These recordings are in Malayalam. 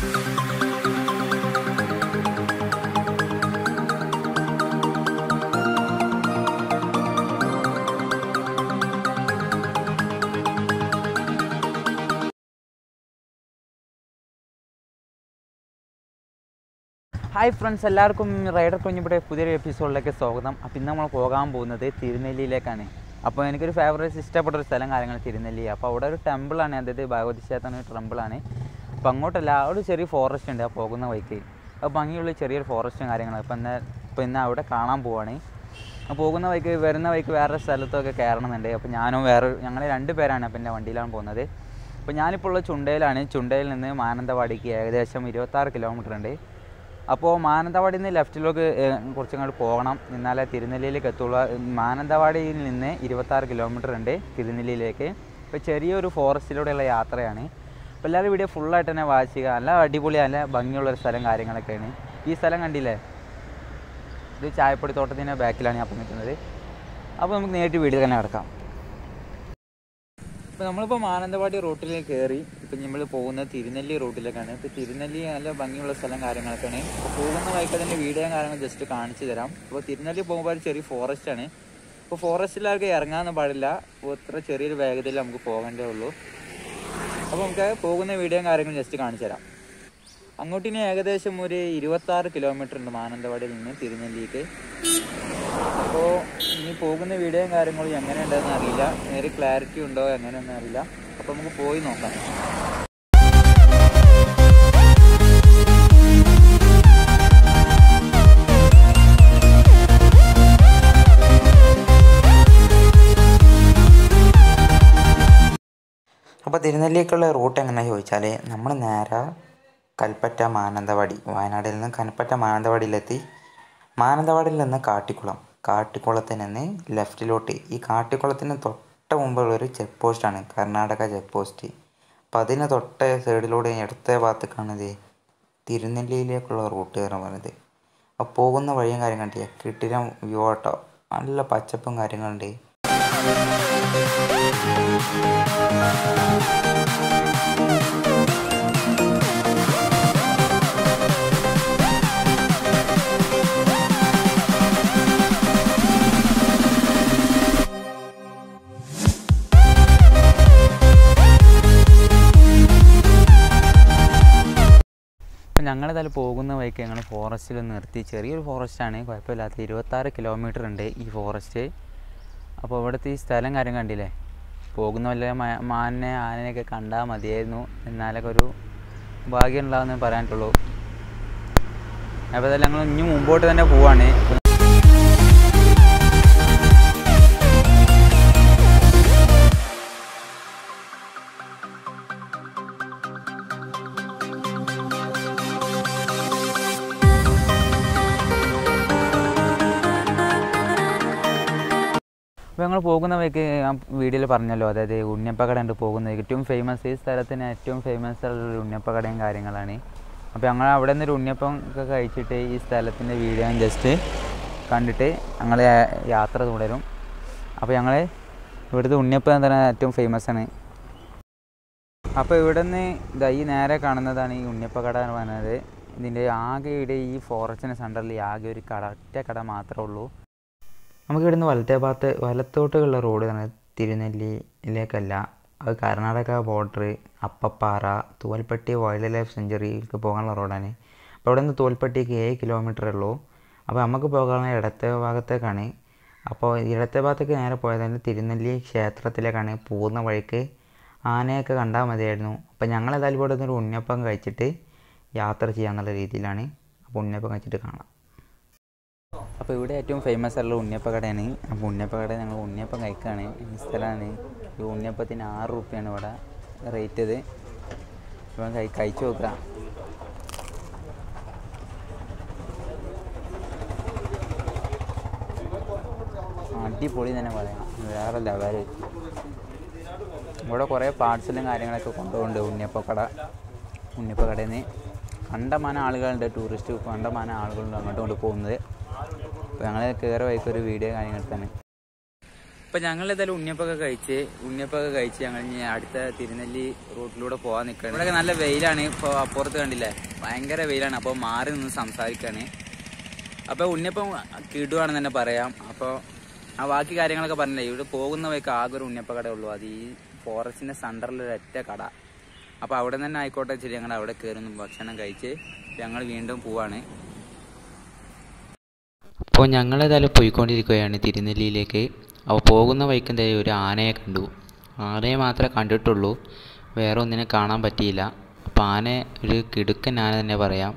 ഹായ് ഫ്രണ്ട്സ്, എല്ലാവർക്കും റൈഡർ കുഞ്ഞിയുടെ പുതിയൊരു എപ്പിസോഡിലേക്ക് സ്വാഗതം. അപ്പോൾ ഇന്ന് നമ്മൾ പോകാൻ പോകുന്നത് തിരുനെല്ലിയിലേക്കാണ്. അപ്പോൾ എനിക്കൊരു ഫേവറേറ്റ് ഇഷ്ടപ്പെട്ടൊരു സ്ഥലം കാര്യങ്ങൾ തിരുനെല്ലി. അപ്പോൾ അവിടെ ഒരു ടെമ്പിളാണ്, അതായത് ഭഗവതി ക്ഷേത്രം ടെമ്പിളാണ്. അപ്പോൾ അങ്ങോട്ടല്ല, അവിടെ ഒരു ചെറിയ ഫോറസ്റ്റ് ഉണ്ട് ആ പോകുന്ന വഴിക്ക്. അപ്പോൾ ഭംഗിയുള്ള ചെറിയൊരു ഫോറസ്റ്റും കാര്യങ്ങളും. അപ്പോൾ ഇന്ന് അവിടെ കാണാൻ പോവുകയാണ്. പോകുന്ന വഴിക്ക് വരുന്ന വഴിക്ക് വേറെ സ്ഥലത്തൊക്കെ കയറണമെന്നുണ്ട്. അപ്പോൾ ഞങ്ങൾ 2 പേരാണ് അപ്പോൾ എൻ്റെ വണ്ടിയിലാണ് പോകുന്നത്. അപ്പോൾ ഞാനിപ്പോൾ ഉള്ള ചുണ്ടയിൽ നിന്ന് മാനന്തവാടിക്ക് ഏകദേശം 26 കിലോമീറ്റർ ഉണ്ട്. അപ്പോൾ മാനന്തവാടിയിൽ നിന്ന് ലെഫ്റ്റിലേക്ക് കുറച്ചങ്ങോട്ട് പോകണം, എന്നാലേ തിരുനെല്ലിയിലേക്ക് എത്തുള്ളൂ. മാനന്തവാടിയിൽ നിന്ന് 26 കിലോമീറ്റർ ഉണ്ട് തിരുനെല്ലിയിലേക്ക്. ഇപ്പോൾ ചെറിയൊരു ഫോറസ്റ്റിലൂടെയുള്ള യാത്രയാണ്. അപ്പോൾ എല്ലാവരും വീഡിയോ ഫുള്ളായിട്ട് തന്നെ വാച്ച് ചെയ്യുക. നല്ല അടിപൊളി, നല്ല ഭംഗിയുള്ളൊരു സ്ഥലം കാര്യങ്ങളൊക്കെയാണ്. ഈ സ്ഥലം കണ്ടില്ലേ, ഇത് ചായപ്പൊടി തോട്ടത്തിൻ്റെ ബാക്കിലാണ് ഞാൻ നിൽക്കുന്നത്. അപ്പോൾ നമുക്ക് നേരിട്ട് വീഡിയോ തന്നെ കിടക്കാം. ഇപ്പോൾ നമ്മളിപ്പോൾ മാനന്തവാടി റൂട്ടിലേക്ക് കയറി. ഇപ്പം നമ്മൾ പോകുന്നത് തിരുനെല്ലി റൂട്ടിലേക്കാണ്. ഇപ്പോൾ തിരുനെല്ലി നല്ല ഭംഗിയുള്ള സ്ഥലം കാര്യങ്ങളൊക്കെയാണ്. അപ്പോൾ പോകുന്ന വഴിക്ക് തന്നെ വീഡിയോ കാര്യങ്ങൾ ജസ്റ്റ് കാണിച്ചു തരാം. അപ്പോൾ തിരുനെല്ലി പോകുമ്പോൾ ഒരു ചെറിയ ഫോറസ്റ്റാണ്. അപ്പോൾ ഫോറസ്റ്റിലാർക്ക് ഇറങ്ങാനൊന്നും പാടില്ല. അപ്പോൾ ഇത്ര ചെറിയൊരു വേഗതയിൽ നമുക്ക് പോകേണ്ടേ ഉള്ളൂ. അപ്പോൾ നമുക്ക് പോകുന്ന വീഡിയോ കാര്യങ്ങൾ ജസ്റ്റ് കാണിച്ചു തരാം. അങ്ങോട്ടിനി ഏകദേശം ഒരു 26 കിലോമീറ്റർ ഉണ്ട് മാനന്തവാടിയിൽ നിന്ന് തിരുനെല്ലിക്ക്. അപ്പോൾ ഇനി പോകുന്ന വീഡിയോയും കാര്യങ്ങളും എങ്ങനെയുണ്ടെന്ന് അറിയില്ല, നേരെ ക്ലാരിറ്റി ഉണ്ടോ എങ്ങനെയൊന്നും അറിയില്ല. അപ്പോൾ നമുക്ക് പോയി നോക്കാം. അപ്പോൾ തിരുനെല്ലിക്കുള്ള റൂട്ട് എങ്ങനെയാണെന്ന് ചോദിച്ചാൽ, നമ്മൾ നേരെ കൽപ്പറ്റ മാനന്തവാടി, വയനാട്ടിൽ നിന്ന് കൽപ്പറ്റ മാനന്തവാടിയിലെത്തി. മാനന്തവാടിയിൽ നിന്ന് കാട്ടിക്കുളത്തിൽ നിന്ന് ലെഫ്റ്റിലോട്ട്. ഈ കാട്ടിക്കുളത്തിന് തൊട്ട് മുമ്പുള്ളൊരു ചെക്ക് പോസ്റ്റാണ്, കർണാടക ചെക്ക് പോസ്റ്റ്. അപ്പം അതിന് തൊട്ട സൈഡിലൂടെ ഇടത്തെ ഭാഗത്തേക്കാണിത് തിരുനെല്ലിയിലേക്കുള്ള റൂട്ട് എന്ന് പറയുന്നത്. അപ്പോൾ പോകുന്ന വഴിയും കാര്യം കണ്ടില്ല, കിട്ടിരം വ്യൂ ആട്ടോ, നല്ല പച്ചപ്പും കാര്യങ്ങളുണ്ട്. അപ്പം ഞങ്ങളേതായാലും പോകുന്ന വഴിക്ക് ഞങ്ങൾ ഫോറസ്റ്റിൽ നിർത്തി. ചെറിയൊരു ഫോറസ്റ്റാണ്, കുഴപ്പമില്ലാത്ത 26 കിലോമീറ്റർ ഉണ്ട് ഈ ഫോറസ്റ്റ്. അപ്പോൾ ഇവിടുത്തെ ഈ സ്ഥലം കാര്യം കണ്ടില്ലേ, പോകുന്ന വല്ല ആനനെയൊക്കെ കണ്ടാൽ മതിയായിരുന്നു, എന്നാലൊക്കെ ഒരു ഭാഗ്യം ഉണ്ടാകുന്നേ പറയാനുള്ളൂ. അപ്പോൾ അതെല്ലാം ഞങ്ങൾ ഇനി മുമ്പോട്ട് തന്നെ പോവാണ്. അപ്പോൾ ഞങ്ങൾ പോകുന്ന വഴിക്ക് ഞാൻ വീഡിയോയിൽ പറഞ്ഞല്ലോ, അതായത് ഉണ്ണിയപ്പക്കട ഉണ്ട് പോകുന്ന വഴിക്ക്. ഏറ്റവും ഫേമസ്, ഈ സ്ഥലത്തിന് ഏറ്റവും ഫേമസ് ഉള്ള ഉണ്ണിയപ്പക്കടയും കാര്യങ്ങളാണ്. അപ്പോൾ ഞങ്ങൾ അവിടെ നിന്നൊരു ഉണ്ണിയപ്പം ഒക്കെ കഴിച്ചിട്ട് ഈ സ്ഥലത്തിൻ്റെ വീഡിയോ ജസ്റ്റ് കണ്ടിട്ട് ഞങ്ങൾ യാത്ര തുടരും. അപ്പോൾ ഞങ്ങൾ ഇവിടുത്തെ ഉണ്ണിയപ്പം എന്ന് പറയുന്നത് ഏറ്റവും ഫേമസ് ആണ്. അപ്പോൾ ഇവിടെ നിന്ന് ഈ നേരെ കാണുന്നതാണ് ഈ ഉണ്ണിയപ്പക്കട എന്ന് പറയുന്നത്. ഇതിൻ്റെ ആകെ ഇവിടെ ഈ ഫോറസ്റ്റിൻ്റെ സെൻറ്ററിൽ ആകെ ഒരു ഒറ്റ കട മാത്രമേ ഉള്ളൂ. നമുക്ക് ഇവിടുന്ന് വലത്തോട്ടുള്ള റോഡ് തന്നെ തിരുനെല്ലിയിലേക്കല്ല, അത് Karnataka border, Appapara, Tholpetty wild life സെഞ്ചുറിയിലേക്ക് പോകാനുള്ള റോഡാണ്. അപ്പോൾ അവിടെ നിന്ന് തോൽപ്പട്ടിക്ക് 7 കിലോമീറ്റർ ഉള്ളൂ. അപ്പോൾ നമുക്ക് പോകാനുള്ള ഇടത്തെ ഭാഗത്തേക്കാണ്. അപ്പോൾ ഇടത്തെ ഭാഗത്തേക്ക് നേരെ പോയതാണ് തിരുനെല്ലി ക്ഷേത്രത്തിലേക്കാണ്. പോകുന്ന വഴിക്ക് ആനയൊക്കെ കണ്ടാൽ മതിയായിരുന്നു. അപ്പോൾ ഞങ്ങളേതായാലും ഇവിടെ നിന്നൊരു ഉണ്ണിയപ്പം കഴിച്ചിട്ട് യാത്ര ചെയ്യാന്നുള്ള രീതിയിലാണ്. അപ്പോൾ ഉണ്ണിയപ്പം കഴിച്ചിട്ട് കാണാം. അപ്പോൾ ഇവിടെ ഏറ്റവും ഫേമസ് ആയിട്ടുള്ള ഉണ്ണിയപ്പക്കടയാണ്. അപ്പോൾ ഉണ്ണിയപ്പക്കട ഞങ്ങൾ ഉണ്ണിയപ്പം കഴിക്കുകയാണ്. ഈ സ്ഥലമാണ്. ഈ ഉണ്ണിയപ്പത്തിന് 6 രൂപയാണ് ഇവിടെ റേറ്റ്. ഇത് ഇപ്പം കഴിച്ചു നോക്കാം. അടിപൊളി തന്നെ പറയാം, വേറെ ലെവൽ. ഇവിടെ കുറേ പാർസലും കാര്യങ്ങളൊക്കെ കൊണ്ടുപോകുന്നുണ്ട് ഉണ്ണിയപ്പക്കടയിൽ നിന്ന്. കണ്ടമാനം ആളുകളുണ്ട്, ടൂറിസ്റ്റ് കണ്ടമാനം ആളുകളുണ്ട് അങ്ങോട്ട് കൊണ്ട് പോകുന്നത്. അപ്പോൾ ഞങ്ങൾ കയറി വഴിക്കൊരു വീഡിയോ കാര്യങ്ങൾ തന്നെ. അപ്പം ഞങ്ങൾ ഏതായാലും ഉണ്ണിയപ്പൊക്കെ കഴിച്ച് ഞങ്ങൾ ഇനി അടുത്ത തിരുനെല്ലി റൂട്ടിലൂടെ പോകാൻ നിൽക്കുകയാണ്. ഇവിടെയൊക്കെ നല്ല വെയിലാണ്. ഇപ്പോൾ അപ്പുറത്ത് കണ്ടില്ലേ, ഭയങ്കര വെയിലാണ്. അപ്പോൾ മാറി നിന്ന് സംസാരിക്കുകയാണ്. അപ്പോൾ ഉണ്ണിയപ്പം കിടുവാണെന്ന് തന്നെ പറയാം. അപ്പോൾ ആ ബാക്കി കാര്യങ്ങളൊക്കെ പറഞ്ഞില്ലേ, ഇവിടെ പോകുന്ന വഴിക്ക് ആകെ ഒരു ഉണ്ണിയപ്പ കട ഉള്ളൂ. അത് ഈ ഫോറസ്റ്റിൻ്റെ സെൻറ്ററിലൊരു ഒറ്റ കട. അപ്പോൾ അവിടെ തന്നെ ആയിക്കോട്ടെ വെച്ചിട്ട് ഞങ്ങൾ അവിടെ കയറുന്നു, ഭക്ഷണം കഴിച്ച് ഞങ്ങൾ വീണ്ടും പോവാണ്. അപ്പോൾ ഞങ്ങളേതായാലും പോയിക്കൊണ്ടിരിക്കുകയാണ് തിരുനെല്ലിയിലേക്ക്. അപ്പോൾ പോകുന്ന വഴിക്ക് എന്തായാലും ഒരു ആനയെ കണ്ടു. ആനയെ മാത്രമേ കണ്ടിട്ടുള്ളൂ, വേറെ ഒന്നിനെ കാണാൻ പറ്റിയില്ല. അപ്പോൾ ആന ഒരു കിടുക്കൻ ആന തന്നെ പറയാം.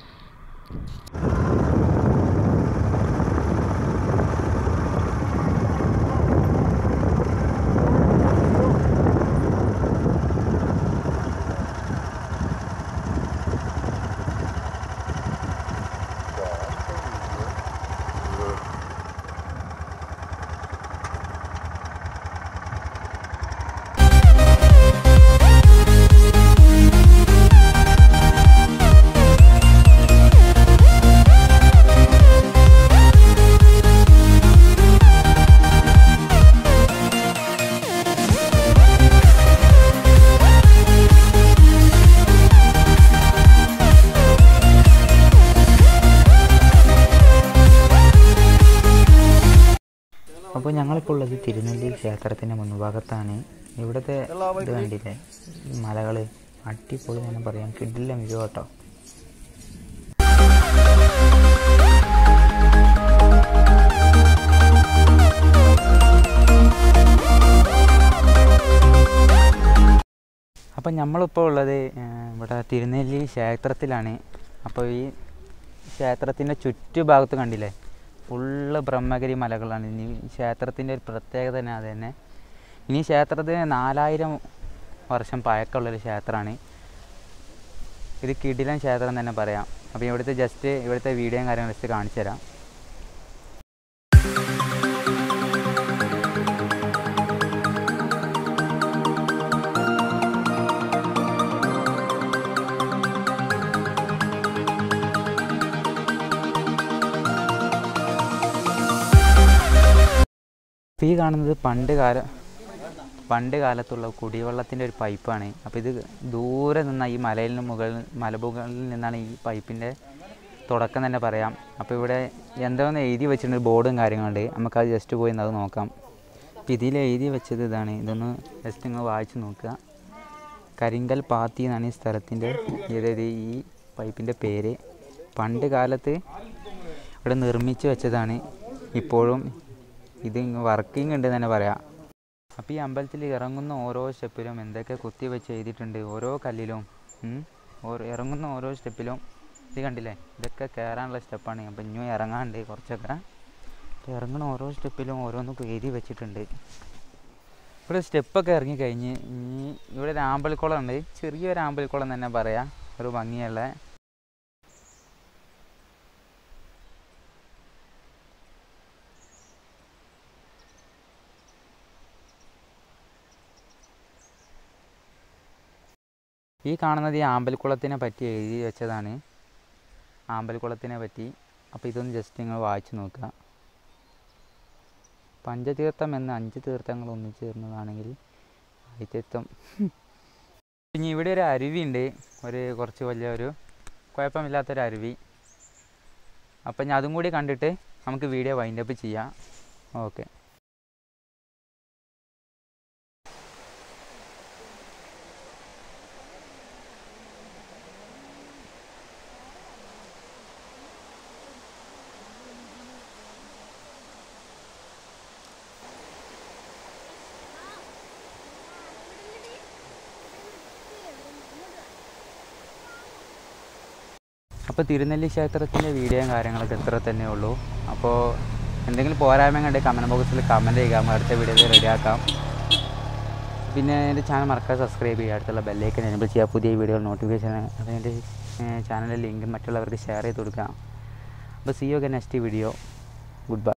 അപ്പോൾ ഞങ്ങളിപ്പോൾ ഉള്ളത് തിരുനെല്ലി ക്ഷേത്രത്തിൻ്റെ മുൻഭാഗത്താണ്. ഇവിടുത്തെ ഇത് കണ്ടില്ലേ, മലകൾ അടിപൊളി തന്നെ പറയാം, കിടിലം വ്യൂ കേട്ടോ. അപ്പം നമ്മളിപ്പോൾ ഉള്ളത് ഇവിടെ തിരുനെല്ലി ക്ഷേത്രത്തിലാണ്. അപ്പോൾ ഈ ക്ഷേത്രത്തിൻ്റെ ചുറ്റുഭാഗത്ത് കണ്ടില്ലേ, ഫുള്ള് ബ്രഹ്മഗിരി മലകളാണ്. ഇനി ക്ഷേത്രത്തിൻ്റെ ഒരു പ്രത്യേകത തന്നെ അത് തന്നെ. ഇനി ക്ഷേത്രത്തിന് 4000 വർഷം പഴക്കമുള്ളൊരു ക്ഷേത്രമാണ്. ഇത് കിടിലൻ ക്ഷേത്രം തന്നെ പറയാം. അപ്പോൾ ഇവിടുത്തെ വീഡിയോയും കാര്യങ്ങളും ജസ്റ്റ് കാണിച്ചു തരാം. ഈ കാണുന്നത് പണ്ട് കാലത്തുള്ള കുടിവെള്ളത്തിൻ്റെ ഒരു പൈപ്പാണ്. അപ്പോൾ ഇത് ദൂരെ നിന്ന ഈ മലമുകളിൽ നിന്നാണ് ഈ പൈപ്പിൻ്റെ തുടക്കം തന്നെ പറയാം. അപ്പോൾ ഇവിടെ എന്തോന്ന് എഴുതി വെച്ചിട്ടുണ്ട്, ബോർഡും കാര്യങ്ങളുണ്ട്. നമുക്കത് ജസ്റ്റ് പോയി അത് നോക്കാം. അപ്പോൾ ഇതിൽ എഴുതി വെച്ചത് ഇതാണ്. ഇതൊന്ന് ജസ്റ്റ് നിങ്ങൾ വായിച്ച് നോക്കുക. കരിങ്കൽ പാത്തി എന്നാണ് ഈ സ്ഥലത്തിൻ്റെ, അതായത് ഈ പൈപ്പിൻ്റെ പേര്. പണ്ട് കാലത്ത് ഇവിടെ നിർമ്മിച്ച് വെച്ചതാണ്. ഇപ്പോഴും ഇത് വർക്കിംഗ് ഉണ്ട് തന്നെ പറയാം. അപ്പോൾ ഈ അമ്പലത്തിൽ ഇറങ്ങുന്ന ഓരോ സ്റ്റെപ്പിലും എന്തൊക്കെ കുത്തി വെച്ച് എഴുതിയിട്ടുണ്ട്. ഓരോ കല്ലിലും ഇറങ്ങുന്ന ഓരോ സ്റ്റെപ്പിലും ഇത് കണ്ടില്ലേ, ഇതൊക്കെ കയറാനുള്ള സ്റ്റെപ്പാണ്. അപ്പോൾ ഇനിയും ഇറങ്ങാണ്ട് കുറച്ചൊക്കെ. ഇറങ്ങുന്ന ഓരോ സ്റ്റെപ്പിലും ഓരോന്നും എഴുതി വെച്ചിട്ടുണ്ട്. ഇവിടെ സ്റ്റെപ്പൊക്കെ ഇറങ്ങിക്കഴിഞ്ഞ് ഇനി ഇവിടെ ഒരു ആമ്പൽക്കുളം ഉണ്ട്. ചെറിയൊരു ആമ്പൽക്കുളം തന്നെ പറയാം, ഒരു ഭംഗിയുള്ള. ഈ കാണുന്നത് ഈ ആമ്പൽക്കുളത്തിനെ പറ്റി എഴുതി വെച്ചതാണ്, ആമ്പൽക്കുളത്തിനെ പറ്റി. അപ്പോൾ ഇതൊന്ന് ജസ്റ്റ് നിങ്ങൾ വായിച്ചു നോക്കുക. പഞ്ചതീർത്ഥം എന്ന 5 തീർത്ഥങ്ങൾ ഒന്നിച്ചു ചേർന്നതാണെങ്കിൽ ആദ്യത്വം. പിന്നെ ഇവിടെ ഒരു അരുവിയുണ്ട്, കുറച്ച് വലിയൊരു കുഴപ്പമില്ലാത്തൊരു അരുവി. അപ്പം ഞാൻ അതും കൂടി കണ്ടിട്ട് നമുക്ക് വീഡിയോ വൈൻഡപ്പ് ചെയ്യാം. ഓക്കെ. അപ്പോൾ തിരുനെല്ലി ക്ഷേത്രത്തിൻ്റെ വീഡിയോയും കാര്യങ്ങളൊക്കെ ഇത്ര തന്നെ ഉള്ളൂ. അപ്പോൾ എന്തെങ്കിലും പോരായ്മ കണ്ട് കമൻറ്റ് ബോക്സിൽ കമൻറ്റ് ചെയ്യുക, അടുത്ത വീഡിയോയിൽ റെഡിയാക്കാം. പിന്നെ എൻ്റെ ചാനൽ മറക്കാതെ സബ്സ്ക്രൈബ് ചെയ്യുക, അടുത്തുള്ള ബെല്ലൈക്കൻ എനേബിൾ ചെയ്യുക, പുതിയ വീഡിയോ നോട്ടിഫിക്കേഷൻ. അതിൻ്റെ ചാനലിൻ്റെ ലിങ്ക് മറ്റുള്ളവർക്ക് ഷെയർ ചെയ്ത് കൊടുക്കുക. അപ്പോൾ see you again next video. Good by.